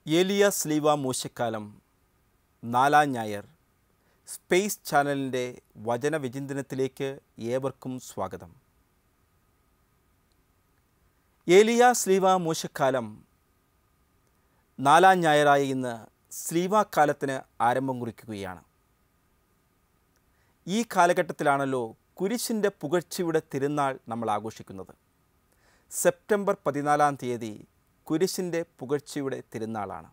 ഏലിയ സ്ലീവ മൂശക്കാലം നാലാം ഞായർ സ്പേസ് ചാനലിൻ്റെ വചനവിചിന്തനത്തിലേക്ക് ഏവർക്കും സ്വാഗതം. ഏലിയ സ്ലീവ മൂശക്കാലം നാലാം ഞായറായ ഇന്ന് സ്ലീവാക്കാലത്തിന് ആരംഭം കുറിക്കുകയാണ്. ഈ കാലഘട്ടത്തിലാണല്ലോ കുരിശിൻ്റെ പുകഴ്ചയുടെ തിരുനാൾ നമ്മൾ ആഘോഷിക്കുന്നത്. സെപ്റ്റംബർ 14 കുരിശിൻ്റെ പുകഴ്ചയുടെ തിരുനാളാണ്.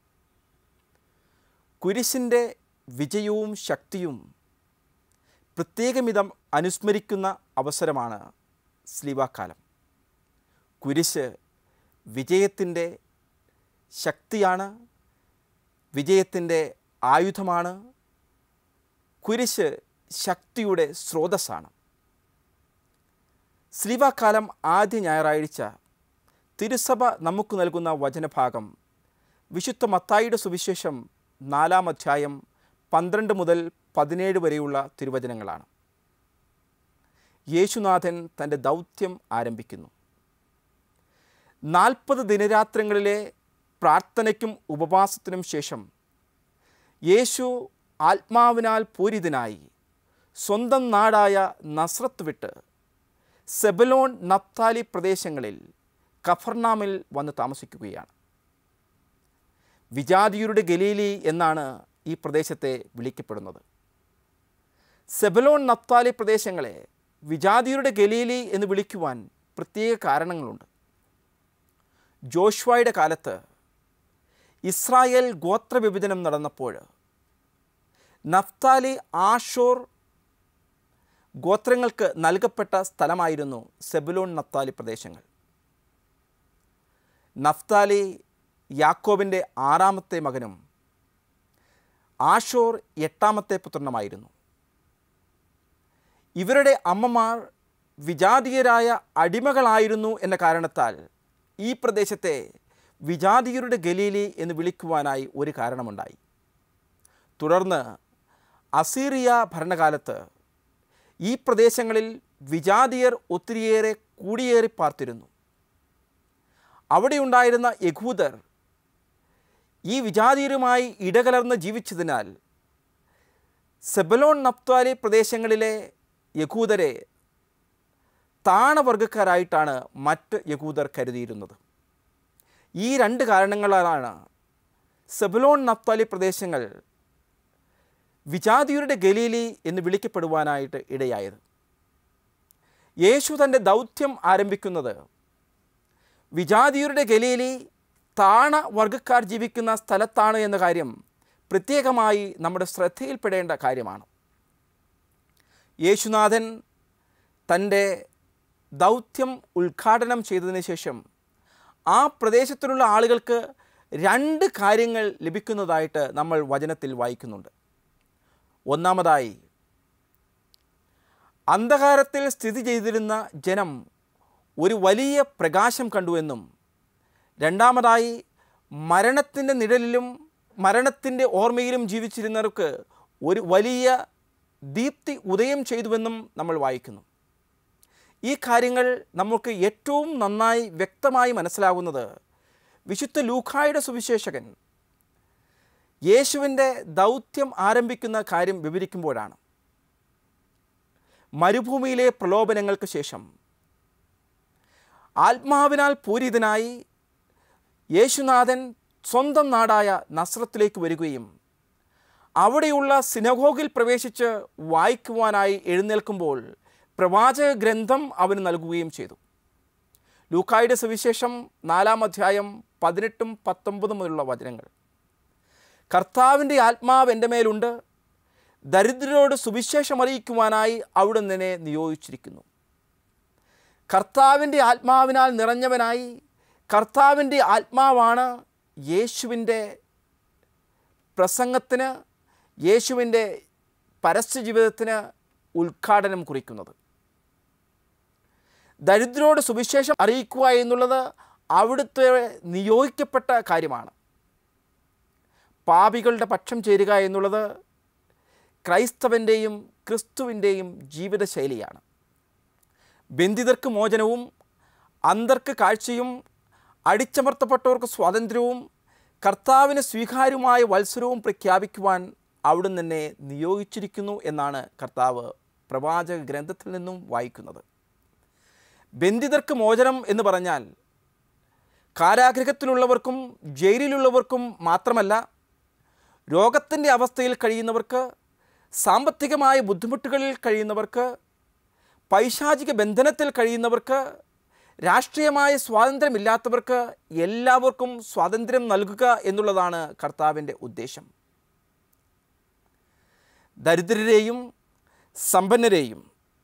കുരിശിൻ്റെ വിജയവും ശക്തിയും പ്രത്യേകമിതം അനുസ്മരിക്കുന്ന അവസരമാണ് സ്ലീവാക്കാലം. കുരിശ് വിജയത്തിൻ്റെ ശക്തിയാണ്, വിജയത്തിൻ്റെ ആയുധമാണ്. കുരിശ് ശക്തിയുടെ സ്രോതസ്സാണ്. സ്ലീവാക്കാലം ആദ്യ ഞായറാഴ്ച തിരുസഭ നമുക്ക് നൽകുന്ന വചനഭാഗം വിശുദ്ധ മത്തായിയുടെ സുവിശേഷം 4 അധ്യായം 12 മുതൽ 17 വരെയുള്ള തിരുവചനങ്ങളാണ്. യേശുനാഥൻ തൻ്റെ ദൗത്യം ആരംഭിക്കുന്നു. 40 ദിനരാത്രങ്ങളിലെ പ്രാർത്ഥനയ്ക്കും ഉപവാസത്തിനും ശേഷം യേശു ആത്മാവിനാൽ പൂരിതനായി സ്വന്തം നാടായ നസ്രത്ത് വിട്ട് സെബലോൺ നഫ്താലി പ്രദേശങ്ങളിൽ കഫർനാമിൽ വന്ന് താമസിക്കുകയാണ്. വിജാതിയരുടെ ഗലീലി എന്നാണ് ഈ പ്രദേശത്തെ വിളിക്കപ്പെടുന്നത്. സെബലോൺ നഫ്താലി പ്രദേശങ്ങളെ വിജാതിയരുടെ ഗലീലി എന്ന് വിളിക്കുവാൻ പ്രത്യേക കാരണങ്ങളുണ്ട്. ജോഷ്വായുടെ കാലത്ത് ഇസ്രായേൽ ഗോത്രവിഭജനം നടന്നപ്പോൾ നഫ്താലി ആഷോർ ഗോത്രങ്ങൾക്ക് നൽകപ്പെട്ട സ്ഥലമായിരുന്നു സെബലോൺ നഫ്താലി പ്രദേശങ്ങൾ. നഫ്താലി യാക്കോബിൻ്റെ 6ാമത്തെ മകനും ആഷോർ 8ാമത്തെ പുത്രനുമായിരുന്നു. ഇവരുടെ അമ്മമാർ വിജാതീയരായ അടിമകളായിരുന്നു എന്ന കാരണത്താൽ ഈ പ്രദേശത്തെ വിജാതീയരുടെ ഗലീലി എന്ന് വിളിക്കുവാനായി ഒരു കാരണമുണ്ടായി. തുടർന്ന് അസീറിയ ഭരണകാലത്ത് ഈ പ്രദേശങ്ങളിൽ വിജാതീയർ ഒത്തിരിയേറെ കുടിയേറി പാർത്തിരുന്നു. അവിടെയുണ്ടായിരുന്ന യഹൂദർ ഈ വിജാതീയരുമായി ഇടകലർന്ന് ജീവിച്ചതിനാൽ സെബലോൺ നഫ്താലി പ്രദേശങ്ങളിലെ യഹൂദരെ താണവർഗക്കാരായിട്ടാണ് മറ്റ് യഹൂദർ കരുതിയിരുന്നത്. ഈ 2 കാരണങ്ങളാലാണ് സെബലോൺ നഫ്താലി പ്രദേശങ്ങൾ വിജാതീയരുടെ ഗലീലി എന്ന് വിളിക്കപ്പെടുവാനായിട്ട് ഇടയായത്. യേശു തൻ്റെ ദൗത്യം ആരംഭിക്കുന്നത് വിജാതീയരുടെ ഗലീലി താണ വർഗക്കാർ ജീവിക്കുന്ന സ്ഥലത്താണ് എന്ന കാര്യം പ്രത്യേകമായി നമ്മുടെ ശ്രദ്ധയിൽപ്പെടേണ്ട കാര്യമാണ്. യേശുനാഥൻ തൻ്റെ ദൗത്യം ഉദ്ഘാടനം ചെയ്തതിന് ശേഷം ആ പ്രദേശത്തിലുള്ള ആളുകൾക്ക് 2 കാര്യങ്ങൾ ലഭിക്കുന്നതായിട്ട് നമ്മൾ വചനത്തിൽ വായിക്കുന്നുണ്ട്. ഒന്നാമതായി, അന്ധകാരത്തിൽ സ്ഥിതി ചെയ്തിരുന്ന ജനം ഒരു വലിയ പ്രകാശം കണ്ടുവെന്നും, രണ്ടാമതായി മരണത്തിൻ്റെ നിഴലിലും മരണത്തിൻ്റെ ഓർമ്മയിലും ജീവിച്ചിരുന്നവർക്ക് ഒരു വലിയ ദീപ്തി ഉദയം ചെയ്തുവെന്നും നമ്മൾ വായിക്കുന്നു. ഈ കാര്യങ്ങൾ നമുക്ക് ഏറ്റവും നന്നായി വ്യക്തമായി മനസ്സിലാകുന്നത് വിശുദ്ധ ലൂക്കായുടെ സുവിശേഷകൻ യേശുവിൻ്റെ ദൗത്യം ആരംഭിക്കുന്ന കാര്യം വിവരിക്കുമ്പോഴാണ്. മരുഭൂമിയിലെ പ്രലോഭനങ്ങൾക്ക് ശേഷം ആത്മാവിനാൽ പൂരിതനായി യേശുനാഥൻ സ്വന്തം നാടായ നസ്രത്തിലേക്ക് വരികയും അവിടെയുള്ള സിനഗോഗിൽ പ്രവേശിച്ച് വായിക്കുവാനായി എഴുന്നേൽക്കുമ്പോൾ പ്രവാചക ഗ്രന്ഥം അവന് നൽകുകയും ചെയ്തു. ലൂക്കായുടെ സുവിശേഷം 4 അധ്യായം 18, 19 മുതലുള്ള വചനങ്ങൾ. കർത്താവിൻ്റെ ആത്മാവ് എൻ്റെ മേലുണ്ട്, ദരിദ്രരോട് സുവിശേഷം അറിയിക്കുവാനായി അവിടുന്ന് എന്നെ നിയോഗിച്ചിരിക്കുന്നു. കർത്താവിൻ്റെ ആത്മാവിനാൽ നിറഞ്ഞവനായി, കർത്താവിൻ്റെ ആത്മാവാണ് യേശുവിൻ്റെ പ്രസംഗത്തിന്, യേശുവിൻ്റെ പരസ്യ ജീവിതത്തിന് ഉദ്ഘാടനം കുറിക്കുന്നത്. ദരിദ്രരോട് സുവിശേഷം അറിയിക്കുക എന്നുള്ളത് അവിടുത്തെ നിയോഗിക്കപ്പെട്ട കാര്യമാണ്. പാപികളുടെ പക്ഷം ചേരുക എന്നുള്ളത് ക്രൈസ്തവൻ്റെയും ക്രിസ്തുവിൻ്റെയും ജീവിതശൈലിയാണ്. ബന്ധിതർക്ക് മോചനവും അന്ധർക്ക് കാഴ്ചയും അടിച്ചമർത്തപ്പെട്ടവർക്ക് സ്വാതന്ത്ര്യവും കർത്താവിന് സ്വീകാര്യമായ വത്സരവും പ്രഖ്യാപിക്കുവാൻ അവിടുന്ന് എന്നെ നിയോഗിച്ചിരിക്കുന്നു എന്നാണ് കർത്താവ് പ്രവാചക ഗ്രന്ഥത്തിൽ നിന്നും വായിക്കുന്നത്. ബന്ധിതർക്ക് മോചനം എന്ന് പറഞ്ഞാൽ കാരാഗൃഹത്തിലുള്ളവർക്കും ജയിലിലുള്ളവർക്കും മാത്രമല്ല, രോഗത്തിൻ്റെ അവസ്ഥയിൽ കഴിയുന്നവർക്ക്, സാമ്പത്തികമായ ബുദ്ധിമുട്ടുകളിൽ കഴിയുന്നവർക്ക്, പൈശാചിക ബന്ധനത്തിൽ കഴിയുന്നവർക്ക്, രാഷ്ട്രീയമായ സ്വാതന്ത്ര്യമില്ലാത്തവർക്ക് എല്ലാവർക്കും സ്വാതന്ത്ര്യം നൽകുക എന്നുള്ളതാണ് കർത്താവിൻ്റെ ഉദ്ദേശം. ദരിദ്രരെയും സമ്പന്നരെയും,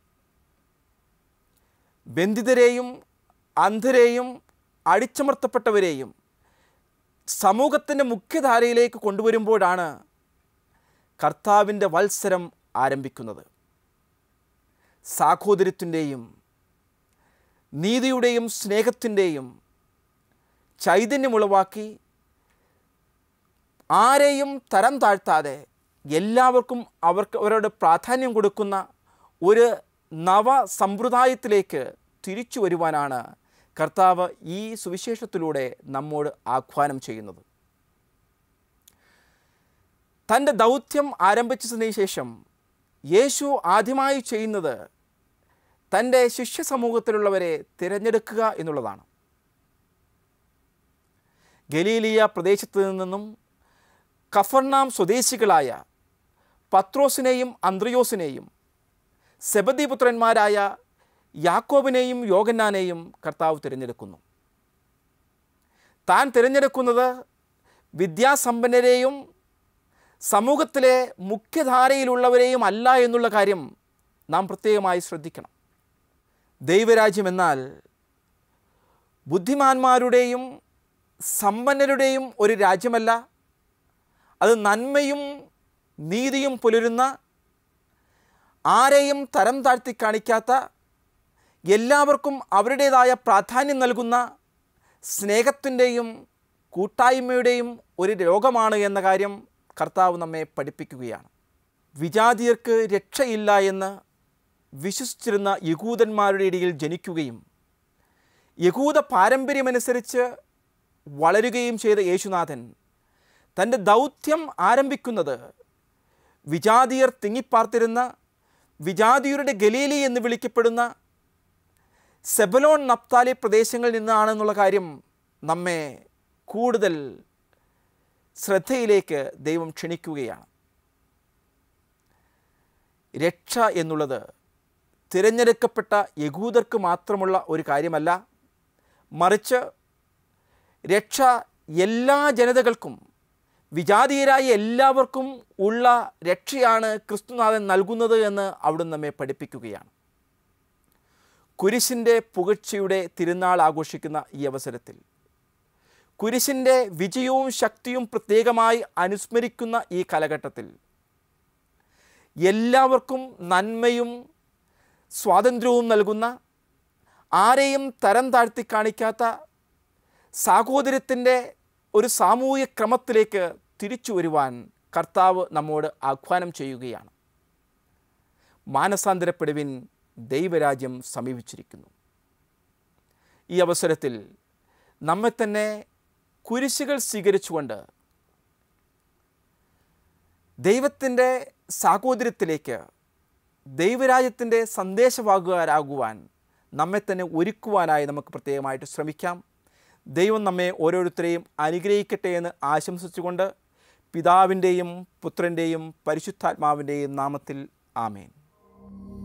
ബന്ധിതരെയും അന്ധരെയും അടിച്ചമർത്തപ്പെട്ടവരെയും സമൂഹത്തിൻ്റെ മുഖ്യധാരയിലേക്ക് കൊണ്ടുവരുമ്പോഴാണ് കർത്താവിൻ്റെ വത്സരം ആരംഭിക്കുന്നത്. സാഹോദര്യത്തിൻ്റെയും നീതിയുടെയും സ്നേഹത്തിൻ്റെയും ചൈതന്യമുളവാക്കി ആരെയും തരം താഴ്ത്താതെ എല്ലാവർക്കും അവരുടെ പ്രാധാന്യം കൊടുക്കുന്ന ഒരു നവ സമ്പ്രദായത്തിലേക്ക് തിരിച്ചു വരുവാനാണ് കർത്താവ് ഈ സുവിശേഷത്തിലൂടെ നമ്മോട് ആഹ്വാനം ചെയ്യുന്നത്. തൻ്റെ ദൗത്യം ആരംഭിച്ചതിന് ശേഷം യേശു ആദ്യമായി ചെയ്യുന്നത് തൻ്റെ ശിഷ്യ സമൂഹത്തിലുള്ളവരെ തിരഞ്ഞെടുക്കുക എന്നുള്ളതാണ്. ഗലീലിയ പ്രദേശത്ത് നിന്നും കഫർനാം സ്വദേശികളായ പത്രോസിനെയും അന്ത്രയോസിനെയും സെബദീപുത്രന്മാരായ യാക്കോബിനെയും യോഹന്നാനെയും കർത്താവ് തിരഞ്ഞെടുക്കുന്നു. താൻ തിരഞ്ഞെടുക്കുന്നത് വിദ്യാസമ്പന്നരെയും സമൂഹത്തിലെ മുഖ്യധാരയിലുള്ളവരെയും അല്ല എന്നുള്ള കാര്യം നാം പ്രത്യേകമായി ശ്രദ്ധിക്കണം. ദൈവരാജ്യം എന്നാൽ ബുദ്ധിമാന്മാരുടെയും സമ്പന്നരുടെയും ഒരു രാജ്യമല്ല. അത് നന്മയും നീതിയും പുലരുന്ന, ആരെയും തരം താഴ്ത്തി കാണിക്കാത്ത, എല്ലാവർക്കും അവരുടേതായ പ്രാധാന്യം നൽകുന്ന, സ്നേഹത്തിൻ്റെയും കൂട്ടായ്മയുടെയും ഒരു ലോകമാണ് എന്ന കാര്യം കർത്താവ് നമ്മെ പഠിപ്പിക്കുകയാണ്. വിജാതിയർക്ക് രക്ഷയില്ല എന്ന് വിശ്വസിച്ചിരുന്ന യഹൂദന്മാരുടെ ഇടയിൽ ജനിക്കുകയും യഹൂദ പാരമ്പര്യമനുസരിച്ച് വളരുകയും ചെയ്ത യേശുനാഥൻ തൻ്റെ ദൗത്യം ആരംഭിക്കുന്നത് വിജാതിയർ തിങ്ങിപ്പാർത്തിരുന്ന, വിജാതിയരുടെ ഗലീലി എന്ന് വിളിക്കപ്പെടുന്ന സെബലോൺ നപ്താലി പ്രദേശങ്ങളിൽ നിന്നാണെന്നുള്ള കാര്യം നമ്മെ കൂടുതൽ ശ്രദ്ധയിലേക്ക് ദൈവം ക്ഷണിക്കുകയാണ്. രക്ഷ എന്നുള്ളത് തിരഞ്ഞെടുക്കപ്പെട്ട യഹൂദർക്ക് മാത്രമുള്ള ഒരു കാര്യമല്ല, മറിച്ച് രക്ഷ എല്ലാ ജനതകൾക്കും, വിജാതീയരായ എല്ലാവർക്കും ഉള്ള രക്ഷയാണ് ക്രിസ്തുനാഥൻ നൽകുന്നത് എന്ന് അവിടുന്ന് നമ്മെ പഠിപ്പിക്കുകയാണ്. കുരിശിൻ്റെ പുകഴ്ചയുടെ തിരുനാൾ ആഘോഷിക്കുന്ന ഈ അവസരത്തിൽ, കുരിശിൻ്റെ വിജയവും ശക്തിയും പ്രത്യേകമായി അനുസ്മരിക്കുന്ന ഈ കാലഘട്ടത്തിൽ, എല്ലാവർക്കും നന്മയും സ്വാതന്ത്ര്യവും നൽകുന്ന, ആരെയും തരം താഴ്ത്തി കാണിക്കാത്ത സാഹോദര്യത്തിൻ്റെ ഒരു സാമൂഹിക ക്രമത്തിലേക്ക് തിരിച്ചു വരുവാൻ കർത്താവ് നമ്മോട് ആഹ്വാനം ചെയ്യുകയാണ്. മാനസാന്തരപ്പെടുവിൻ, ദൈവരാജ്യം സമീപിച്ചിരിക്കുന്നു. ഈ അവസരത്തിൽ നമ്മെ തന്നെ കുരിശുകൾ സ്വീകരിച്ചുകൊണ്ട് ദൈവത്തിൻ്റെ സാഹോദര്യത്തിലേക്ക്, ദൈവരാജ്യത്തിൻ്റെ സന്ദേശവാഹകരാകുവാൻ നമ്മെ തന്നെ ഒരുക്കുവാനായി നമുക്ക് പ്രത്യേകമായിട്ട് ശ്രമിക്കാം. ദൈവം നമ്മെ ഓരോരുത്തരെയും അനുഗ്രഹിക്കട്ടെ എന്ന് ആശംസിച്ചുകൊണ്ട് പിതാവിൻ്റെയും പുത്രൻ്റെയും പരിശുദ്ധാത്മാവിൻ്റെയും നാമത്തിൽ ആമേൻ.